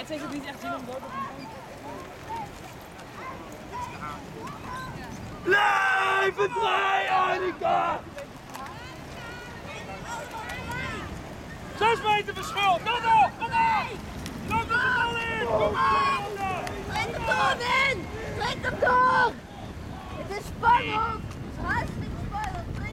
zeg het niet echt zin om door te gaan. Blijven vrij, Annika! 6 meter verschil! Kom op! Kom op! Loop de bal in! Kom op! Trek hem door, man! Trek hem door! Het is spannend! Het is hartstikke